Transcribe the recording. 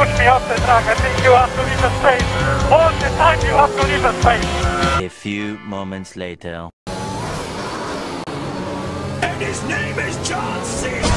push me off the track. I think you have to leave the space. All the time you have to leave the space. A few moments later. And his name is John C.